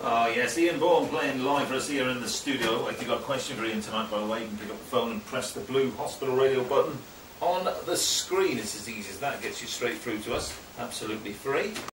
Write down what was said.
Oh yes, Ian Bourne playing live for us here in the studio. If you've got a question for Ian tonight, by the way, you can pick up the phone and press the blue hospital radio button on the screen. It's as easy as that. It gets you straight through to us, absolutely free.